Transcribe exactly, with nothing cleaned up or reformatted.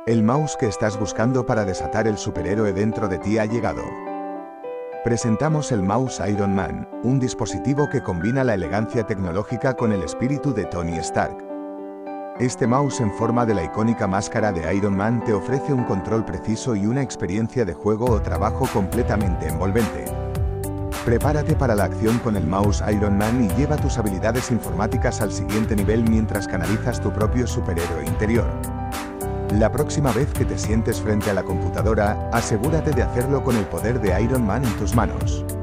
El mouse que estás buscando para desatar el superhéroe dentro de ti ha llegado. Presentamos el mouse Iron Man, un dispositivo que combina la elegancia tecnológica con el espíritu de Tony Stark. Este mouse en forma de la icónica máscara de Iron Man te ofrece un control preciso y una experiencia de juego o trabajo completamente envolvente. Prepárate para la acción con el mouse Iron Man y lleva tus habilidades informáticas al siguiente nivel mientras canalizas tu propio superhéroe interior. La próxima vez que te sientes frente a la computadora, asegúrate de hacerlo con el poder de Iron Man en tus manos.